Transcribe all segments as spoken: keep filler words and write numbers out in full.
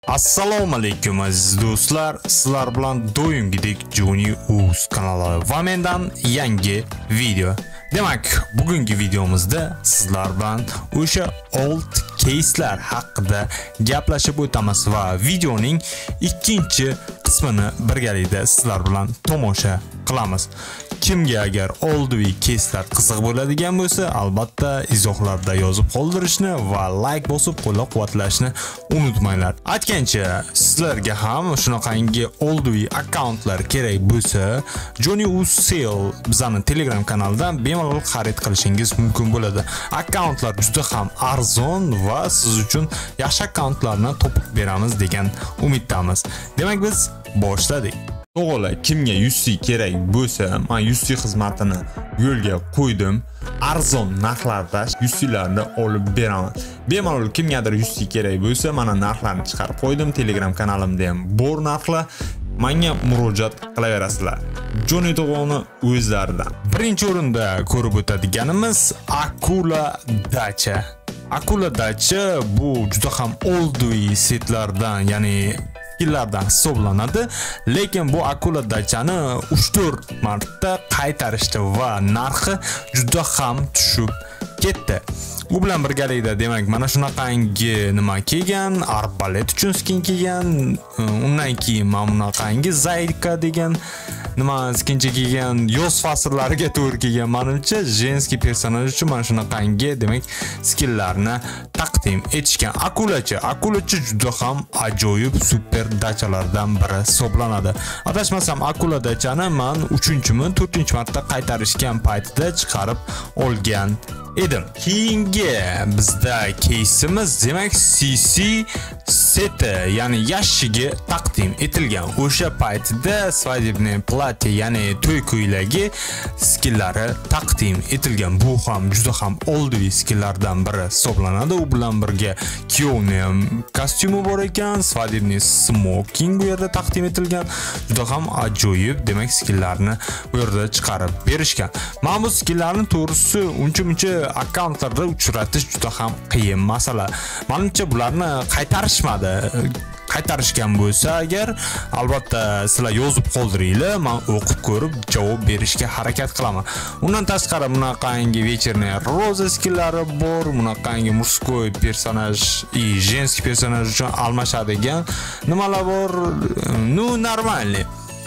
Assalomu alaykum aziz do'stlar, sizlar bilan do'yimgidek Johnny Uz kanali va mendan yangi video. Demak, bugungi videomizda sizlar bilan o'sha old case'lar haqida gaplashib o'tamiz va videoning ikkinchi qismini birgalikda sizlar bilan tomosha qilamiz. Kimga agar oldiviy case'lar qiziq bo'ladigan bo'lsa, albatta izohlarda yozib qoldirishni va like bosib qo'llab-quvvatlashni unutmanglar. Aytgancha, sizlarga ham shunaqangi oldiviy akkauntlar kerak bo'lsa, Johnny Uz Sale bizning Telegram kanalidan bemalol xarid qilishingiz mumkin bo'ladi. Akkauntlar juda ham arzon va siz uchun yaxshi akkauntlarni topib beramiz degan umiddamiz. Demak, biz boshladik. To'g'ri, kimga yuz C kerak bo'lsa, men yuz C xizmatini yo'lga qo'ydim. Arzon narxlarda yuz C larni olib beraman. Bemalol kimgadir yuz C kerak bo'lsa, mana narxlarni chiqarib qo'ydim. Telegram kanalimda ham bor narxlar. Menga murojaat qilaverasizlar. Johnny Tog'oni o'zlaridan. Birinchi o'rinda ko'rib o'tadiganimiz Akula Dacha. Akula Dacha bu juda ham oldiviy setlardan, ya'ni skillardan hisoblanadi, lekin bu Akula Dachani uch to'rt marta qaytarishdi va narxi juda ham tushib ketdi. U bilan birgalikda demak mana shunaqangi nima kelgan, arbalet uchun skin kelgan, undan keyin mana bunaqangi Zaydka degan nima skincha kelgan, yoz fasllariga to'g'ri kelgan. Menimcha jenskiy personaj uchun mana shunaqangi demak skillarni taqdim etishgan. Akulachi, Akulachi juda ham ajoyib super dachalardan biri hisoblanadi. Adashmasam Akula Dachani men uchinchimi, to'rtinchi marta qaytarishgan paytida chiqarib olgan edim. Keyingi bizda case'imiz demak C C seti, ya'ni yashiga taqdim etilgan. O'sha paytida svadebniy plati, ya'ni to'y ko'ylagi skillari taqdim etilgan. Bu ham juda ham oldiviy skillardan biri hisoblanadi. U bilan birga kiyovning kostyumi bor ekan, svadebniy smoking bu yerda taqdim etilgan. Juda ham ajoyib demak skillarni bu yerda chiqarib berishgan. Men bu skillarni to'g'risi uncha-muncha akkauntlarda uchratish juda ham qiyin masala. Menimcha bularni qaytarishmadi. Qaytarishgan bo'lsa agar, albatta sizlar yozib qoldiringlar, men o'qib ko'rib javob berishga harakat qilaman. Undan tashqari bunaqangi вечерняя роза skillari bor, bunaqangi murskoy personaj и женский personaj uchun almashadigan nimalar bor. Ну, нормальный.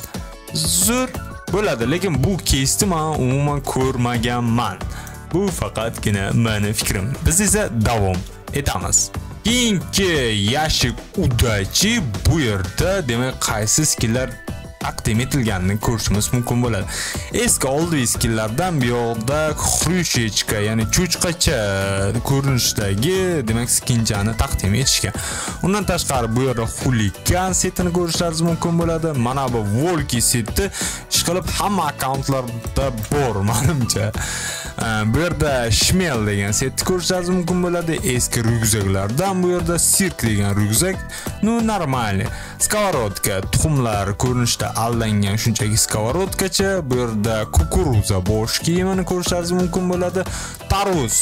Zo'r bo'ladi, lekin bu case'ni men umuman ko'rmaganman. Bu faqatgina meni fikrim. Biz esa davom etamiz. Keyingi yashik udachi bu yerda demak qaysi skillar taqdim etilganini ko'rishimiz mumkin bo'ladi. Eski oldiviy skillardan bu yoqda xrushechka, ya'ni cho'chqacha ko'rinishdagi demak skinchani taqdim etishgan. Undan tashqari bu yerda xuligan setini ko'rishlaringiz mumkin bo'ladi. Mana bu volki seti ishqilib hamma akkauntlarda bor menimcha. Bu yerda shmel degan setni ko'rishlaringiz mumkin bo'ladi. Eski ryukzaklardan bu yerda sirk degan ryukzak, ну нормальный. Skоворodka, tuxumlar ko'rinishda aldangan shunchaki skоворodkacha. Bu yerda kukuruza bosh kiyimini ko'rishlaringiz mumkin bo'ladi. Tarvuz.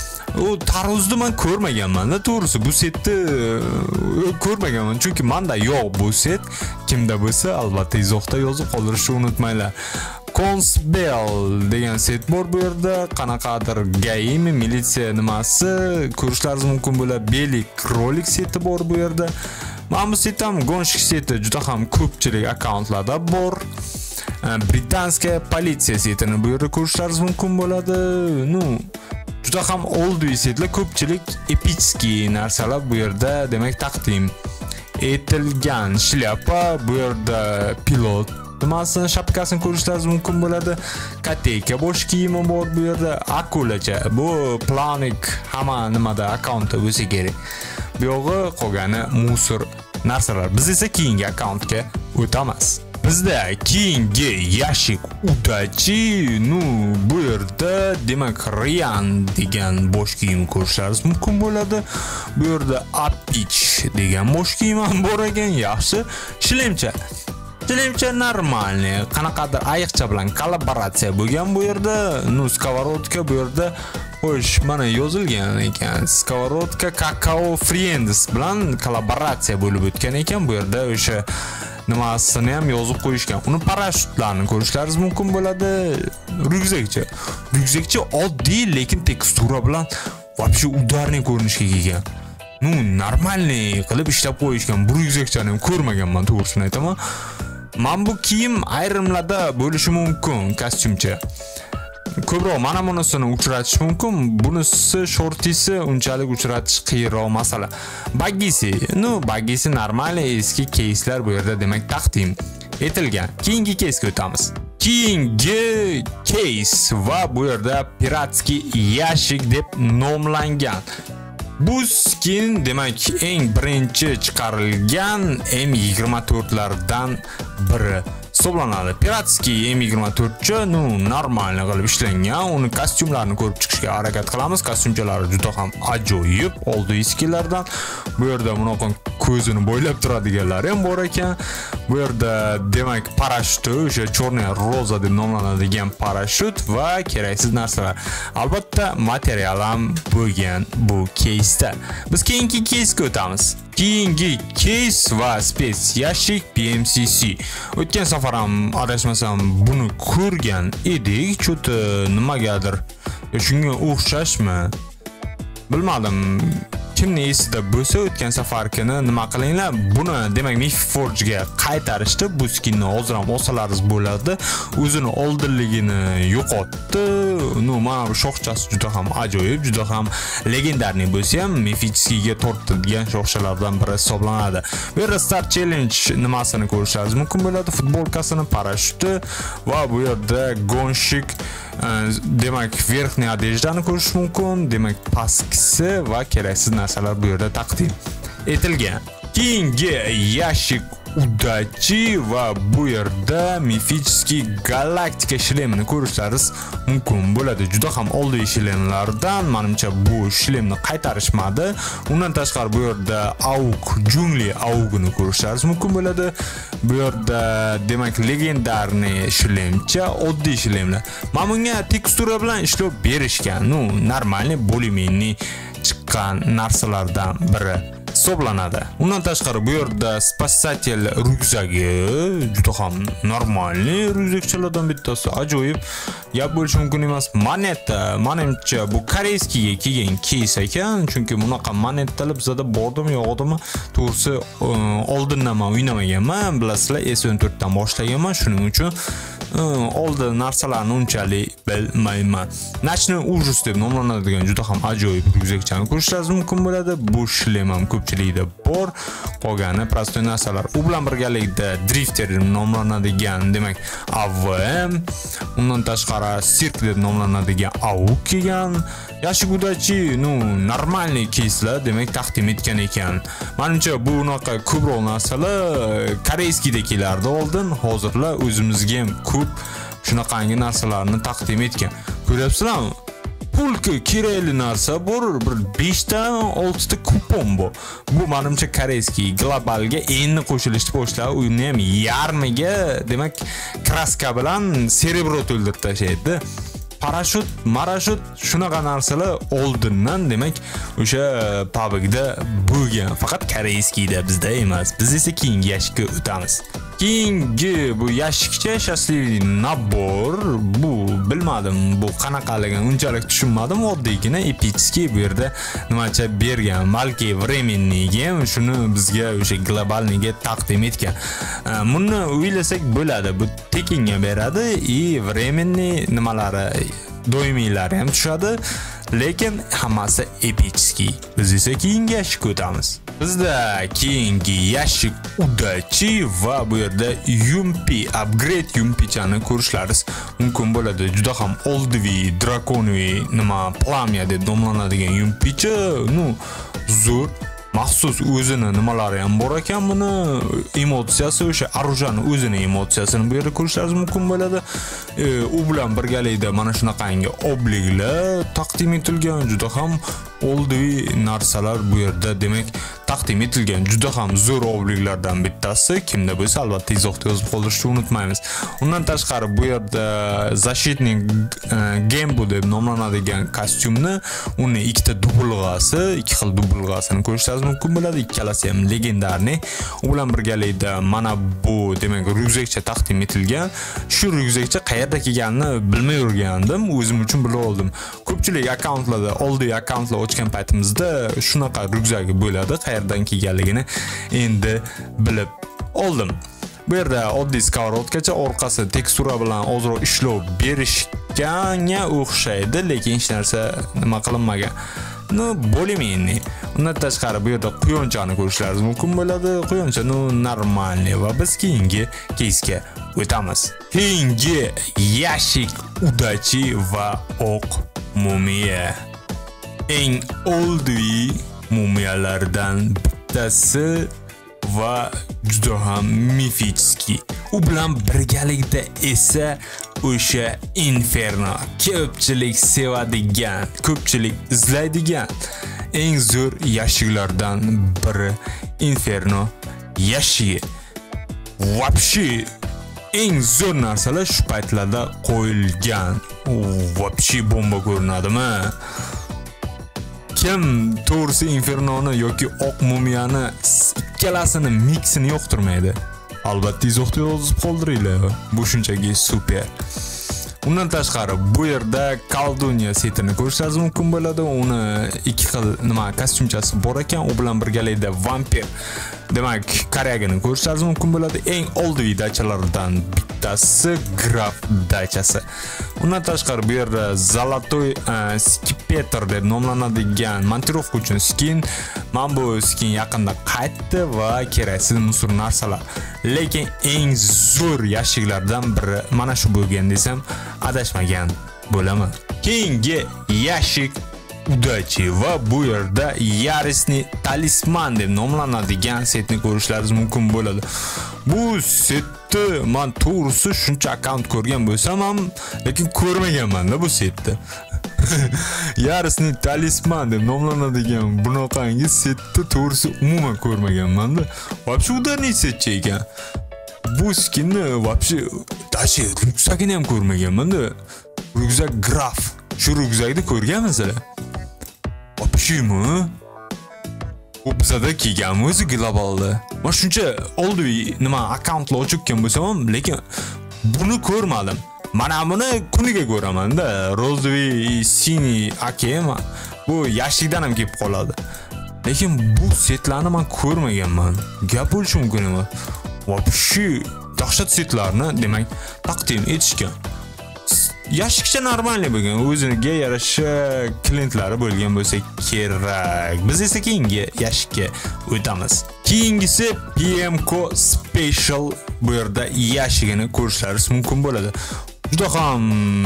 U tarvuzni men ko'rmaganman, to'g'risi bu setni ko'rmaganman, chunki menda yo'q bu set. Kimda bo'lsa albatta izohda yozib qoldirishni unutmanglar. Consbell degan set bor bu yerda. Qanaqadir gaimi, militsiya nimasi ko'rishlaringiz mumkin bo'ladi. Beli krolik seti bor bu yerda. Mana bu set ham gonshik seti juda ham ko'pchilik akkauntlarda bor. Britanskiya politsiya setini bu yerda ko'rishlaringiz mumkin bo'ladi. Ну, juda ham oldiviy setlar, ko'pchilik epichskiy narsalar bu yerda demak taqdim etilgan. Shlyapa bu yerda pilot nimasini shapkasini ko'rishlaringiz mumkin bo'ladi. Kateka bosh kiyimi bor bu yerda. Akulacha, bu planik hamma nimada akkauntda bo'lsa kerak. Bu yog'i qolgani musor narsalar. Biz esa keyingi akkauntga o'tamiz. Bizda keyingi yashik udachi, ну, bu yerda demak Rian degan bosh kiyim ko'rishlaringiz mumkin bo'ladi. Bu yerda Apich degan bosh kiyim ham bor ekan, yaxshi. Shlemcha. Shlemcha нормальный. Qanaqadir ayiqcha bilan kollaboratsiya bo'lgan bu yerda. Ну, skоворodka bu yerda Xo'sh, mana yozilgan ekan. Skоворodka Kakao Friends bilan kollaboratsiya bo'lib o'tgan ekan. Bu yerda o'sha nimasini ham yozib qo'yishgan. Uni parashyutlarni ko'rishlaringiz mumkin bo'ladi. Ryukzakcha. Ryukzakcha oddiy, lekin tekstura bilan вообще ударный ko'rinishga ega. Ну, нормальный qilib ishlab qo'yishgan. Bu ryukzakchani ham ko'rmaganman, to'g'risini aytaman. Men bu kiyim ayrimlarda bo'lishi mumkin, kostyumcha. Ko'proq mana bunisini uchratish mumkin. Bunisi shortisi unchalik uchratish qiyinroq masala. Bagisi, ну, bagisi normal eski keyslar bu yerda demak taqdim etilgan. Keyingi keysga o'tamiz. Keyingi keys va bu yerda piratskiy yashik deb nomlangan. Bu skin demak eng birinchi chiqarilgan M yigirma to'rt lardan biri hisoblanadi. Piratskiy M yigirma to'rt cha, ну, normal qilib ishlangan. Uni kostyumlarini ko'rib chiqishga harakat qilamiz. Kostyumchalari juda ham ajoyib, oldi eskilardan. Bu yerda bunaqa ko'zini bo'ylab turadiganlari ham bor ekan. Bu yerda demak parashyut, o'sha черная roza deb nomlanadigan parashyut va keraksiz narsalar. Albatta material ham bo'lgan bu keysda. Biz keyingi keysga o'tamiz. Keyingi keys va space yashik P M C C. O'tgan safar ham adashmasam buni ko'rgan edik. Cho'ta nimagadir shunga o'xshashmi? Bilmadim. Kimni esida bo'lsa o'tgan safarkini nima qilinglar? Buni demak Miforge ga qaytarishdi. Bu skinni hozir ham olsalaringiz bo'ladi. O'zini oldinligini yo'qotdi. No, mana bu shoxchasi juda ham ajoyib, juda ham legendarniy bo'lsa ham Mifichskiga tortilgan shoxchalardan biri hisoblanadi. Bu yerda Star Challenge nimasini ko'rishlaringiz mumkin bo'ladi. Futbolkasini, parashyuti va bu yerda gonshik demak verxniy odejdani ko'rish mumkin. Demak pastkisi va keraksiz narsalar bu yerda taqdim etilgan. Keyingi yashik udachi va bu yerda Mifichskiy Galaktika shlemini ko'rishlaringiz mumkin bo'ladi. Juda ham oldi shlemlardan, menimcha bu shlemni qaytarishmadi. Undan tashqari bu yerda Auk Jungli Augini ko'rishlaringiz mumkin bo'ladi. Bu yerda demak legendarniy shlemcha, oddiy shlemlar. Mana bunga tekstura bilan ishlab berishgan. Ну, нормальный, более-менее chiqqan narsalardan biri hisoblanadi. Undan tashqari bu yerda spasатель ryukzagi juda ham normalniy ryukzakchalardan bittasi, ajoyib. Gap bo'lishi mumkin emas. Moneta, menimcha bu koreyskiga kelgan keys ekan, chunki bunaqa monetalar bizda bordimi, yo'qdimi? To'g'risi, oldindan men o'ynamaganman, bilasizlar, S o'n to'rt dan boshlaganman, shuning uchun oldi narsalarni unchalik bilmayman. Nashni ujus deb nomlanadigan juda ham ajoyib ryukzakchani ko'rishlaringiz mumkin bo'ladi. Bu shlem ham ko'pchilikda bor. Qolgani prostoy narsalar. U bilan birgalikda drifter deb nomlanadigan, demak A V M, undan tashqari Cirque deb nomlanadigan Auk kelgan. Yashik udachi, ну, нормальный keyslar demak taqdim etgan ekan. Menimcha bu unaqa ko'proq narsalar koreyskiyda kelardi oldin, hozirlar o'zimizga ham ko'p shunaqangi narsalarni taqdim etgan. Ko'ryapsizlarmi? Pulga kerakli narsa bor, bir besh ta olti ta kupon bor. Bu menimcha koreyskiy globalga endi qo'shilishni boshlab, uni ham yarmiga demak kraska bilan serebro to'ldirib tashlaydi. Parashyut, marashyut shunaqa narsalar oldindan demak o'sha pabgda bo'lgan, faqat koreyskiyda, bizda emas. Biz esa keyingi yashikka o'tamiz. Keyingi bu yashikcha счастливый nabor. Bu bilmadim, bu qanaqaligini unchalik tushunmadim. Oddiygina epichskiy bu yerda nimacha bergan. Balki временныйga ham shuni bizga o'sha globalniga taqdim etgan. Buni o'ylasak bo'ladi. Bu tekinga beradi и временный nimalari doimiylari ham tushadi, lekin hammasi epichskiy. Biz esa keyingi yashikka o'tamiz. Bizda keyingi yashik udachi va bu yerda Yumpi, upgrade Yumpichani ko'rishlaringiz mumkin bo'ladi. Juda ham oldiviy, drakonviy, nima plamya deb nomlanadigan Yumpicha, ну, zo'r. Maxsus o'zini nimalari ham bor ekan, buni emotsiyasi, o'sha orujani o'zini emotsiyasini bu yerda ko'rishlaringiz mumkin bo'ladi. U bilan birgalikda mana shunaqangi obliklar taqdim etilgan, juda ham oldiy narsalar bu yerda demak taqdim etilgan juda ham zo'r obliklardan bittasi. Kimda bo'lsa albatta izohda yozib qoldirishni unutmaymiz. Undan tashqari bu yerda Защитник Gembu deb nomlanadigan kostyumni uni ikkita dubulg'asi, ikki xil dubulg'asini ko'rishingiz mumkin bo'ladi. Ikkalasi ham legendarniy. U bilan birgalikda mana bu demak ryukzakcha taqdim etilgan. Shu ryukzakcha qayerda kelganini bilmay yurgandim, o'zim uchun bilib oldim. Ko'pchilik akkauntlarda, oldiy akkauntlar ochgan paytimizda shunaqa ryukzagi bo'ladi. Qayerdan kelganligini endi bilib oldim. Bu yerda oddiy skоворodkacha, orqasi tekstura bilan ozroq ishlov berishganga o'xshaydi, lekin hech narsa nima qilinmagan. No, более-менее. Undan tashqari bu yerda quyonchani ko'rishlaringiz mumkin bo'ladi. Quyoncha no normalniy va biz keyingi keysga o'tamiz. Keyingi yashik udachi va oq mumiya. Eng oldiy mumiyalardan bittasi va juda ham mifический. U bilan birgalikda esa o'sha Inferno, ko'pchilik sevadigan, ko'pchilik izlaydigan eng zo'r yashiklardan biri Inferno yashigi. Вообще eng zo'r narsalar shu paytlarda qo'yilgan. Вообще bomba ko'rinadimi? Kim to'g'risi Infernoni yoki oq mumiyani ikkalasini miksini yoqtirmaydi? Albatta izohda yozib qoldiringlar. Bu shunchaki super. Undan tashqari bu yerda Koldunya setini ko'rishingiz mumkin bo'ladi. Uni ikki xil nima kostyumchasi bor ekan, u bilan birgalikda vampir demak karyagini ko'rishingiz mumkin bo'ladi. Eng oldiy dachalardan bittasi Graf dachasi. Undan tashqari bu yerda Zolotoy Skipetr deb nomlanadigan montirovka uchun skin. Men bu skin yaqinda qaytdi va keraksiz musur narsalar. Lekin eng zo'r yashiklardan biri mana shu bo'lgan desam adashmagan bo'laman. Keyingi yashik udachi va bu yerda Yarisni talisman deb nomlanadigan setni ko'rishlaringiz mumkin bo'ladi. Bu setni men to'g'risi shuncha akkaunt ko'rgan bo'lsam ham, lekin ko'rmaganman-da bu setni. Yarisni talisman deb nomlanadigan bunaqangi setni to'g'risi umuman ko'rmaganman-da. Вообще udarniy setchi ekan. Bu skinni вообще даже ryuksagini ham ko'rmaganman-da. Ryukzak Graf. Shu ryukzakni ko'rganmisizlar? Вообще-mi? Bu bizada kelgan o'zi globalda. Men shuncha oldiy nima akkauntlar ochgan bo'lsam ham, lekin buni ko'rmadim. Mana buni kuniga ko'raman-da. Rozviy siniy akema. Bu yashikdan ham kelib qoladi. Lekin bu setlarni men ko'rmaganman. Gap bo'lishi mumkin emas. Вообще dahshat setlarni demak taqdim etishgan. Yashikcha normalniy bo'lgan, o'ziga yarasha klientlari bo'lgan bo'lsa kerak. Biz esa keyingi yashikka o'tamiz. Keyingisi P M K Special. Bu yerda yashigini ko'rishlaringiz mumkin bo'ladi. Juda ham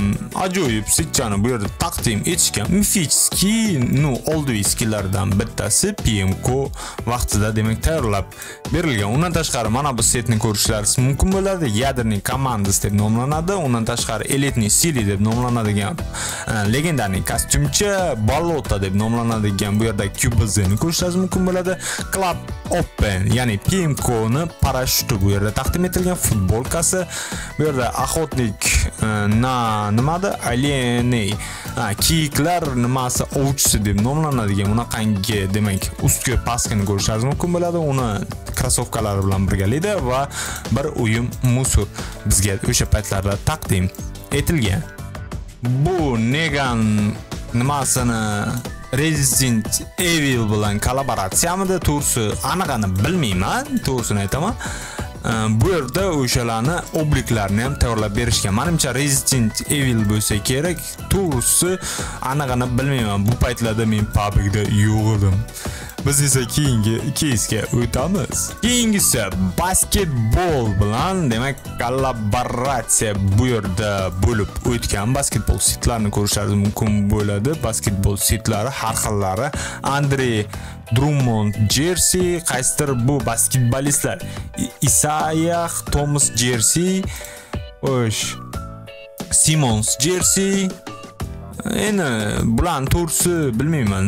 ajoyib setchani bu yerda taqdim etishgan. Mifический, ну, oldiy skillardan bittasi P M K vaqtida demak tayyorlab berilgan. Undan tashqari mana bu setni ko'rishlaringiz mumkin bo'ladi. Yadrniy komandas deb nomlanadi. Undan tashqari elitniy sili deb nomlanadigan legendarniy kostyumcha, Bolota deb nomlanadigan bu yerda Cubazeni ko'rishlaringiz mumkin bo'ladi. Club Open, ya'ni P M K ni parashyuti bu yerda taqdim etilgan, futbolkasi. Bu yerda охотник na nimada Alieney kiyiklar nimasi ovchisi deb nomlanadigan bunaqangi demak ustki paskani ko'rishingiz mumkin bo'ladi. Uni krossovkalari bilan birgalikda va bir uyum musor bizga o'sha paytlarda taqdim etilgan. Bu Negan nimasini Resident Evil bilan kollaboratsiyamida to'g'risi anig'ini bilmayman, to'g'risini aytaman. Bu yerda o'shalarni obliklarni ham tayyorlab berishgan. Menimcha Resident Evil bo'lsa kerak, to'g'risi anig'ini bilmayman. Bu paytlarda men publikda yo'q edim. Biz esa keyingi keysga o'tamiz. Keyingisi basketbol bilan demak kollaboratsiya bu yerda bo'lib o'tgan basketbol setlarini ko'rishlaringiz mumkin bo'ladi. Basketbol setlari har xillari. Andrey Drummond jersey, qaysidir bu basketbolistlar. Isaiah Thomas jersey, osh Simons jersey. Endi bularni to'g'risi bilmayman-da.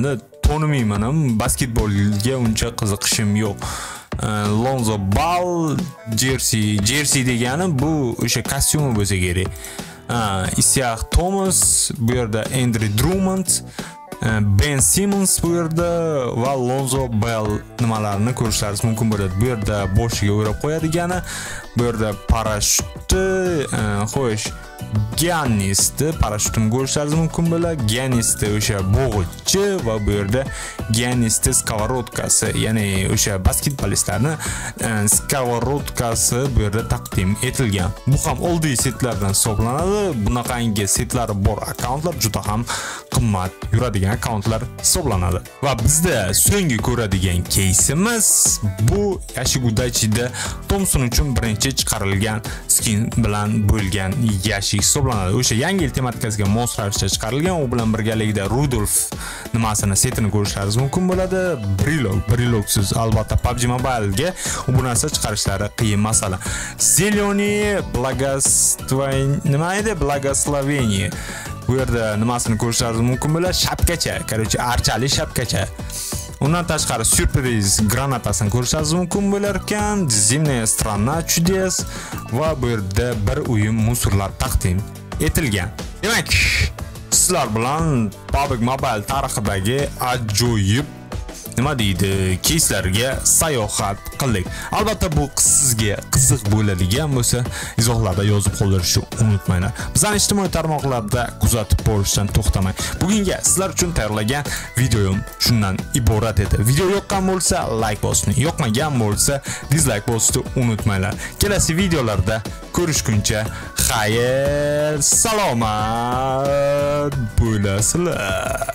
tonimayman, basketbolga uncha qiziqishim yo'q. Lonzo Ball jersey, jersey degani bu o'sha kostyumi bo'lsa kerak. Isaiah Thomas, bu yerda Andre Drummond, Ben Simmons bu yerda va Lonzo Ball nimalarni ko'rishlaringiz mumkin bo'ladi. Bu yerda boshiga o'rab qo'yadigani, bu yerda parashyutni, xo'sh, Giannisni parashyutini ko'rishlaringiz mumkin bo'ladi. Giannisni o'sha bo'g'ichi va bu yerda Giannisni skоворodkasi, ya'ni o'sha basketbolistlarning skоворodkasi bu yerda taqdim etilgan. Bu ham oddiy setlardan hisoblanadi. Bunaqangi setlari bor akkauntlar juda ham qimmat yuradigan akkauntlar hisoblanadi. Va bizda so'nggi ko'radigan keysimiz bu Yashigudachi'da Thompson uchun birinchi chiqarilgan skin bilan bo'lgan yashik hisoblanadi. O'sha yangi yil tematikasiga mos ravishda chiqarilgan, u bilan birgalikda Rudolf nimasini setini ko'rishlaringiz mumkin bo'ladi. Brilog, Brilogsiz albatta P U B G Mobile ga bu narsa chiqarishlari qiyin masala. Zeleniy Blagoslaven, nima edi? Blagoslaveniya. Bu yerda nimasini ko'rishlaringiz mumkin bo'ladi? Shapkacha, короче, archali shapkacha. Undan tashqari syurpriz granatasini ko'rishingiz mumkin bo'lar ekan. Zimная страна чудес va bu yerda bir o'yin musorlar taqdim etilgan. Demak, sizlar bilan P U B G Mobile tarixidagi ajoyib nima deydi, keyslarga sayohat qildik. Albatta bu sizga qiziq bo'ladigan bo'lsa, izohlarda yozib qoldirishni unutmanglar. Bizning ijtimoiy tarmoqlarda kuzatib borishdan to'xtamang. Bugungi sizlar uchun tayyorlagan videom shundan iborat edi. Video yoqqan bo'lsa, like bosing, yoqmagan bo'lsa, dislike bosishni unutmanglar. Kelasi videolarda ko'rishguncha xayr, salomat bo'lasizlar.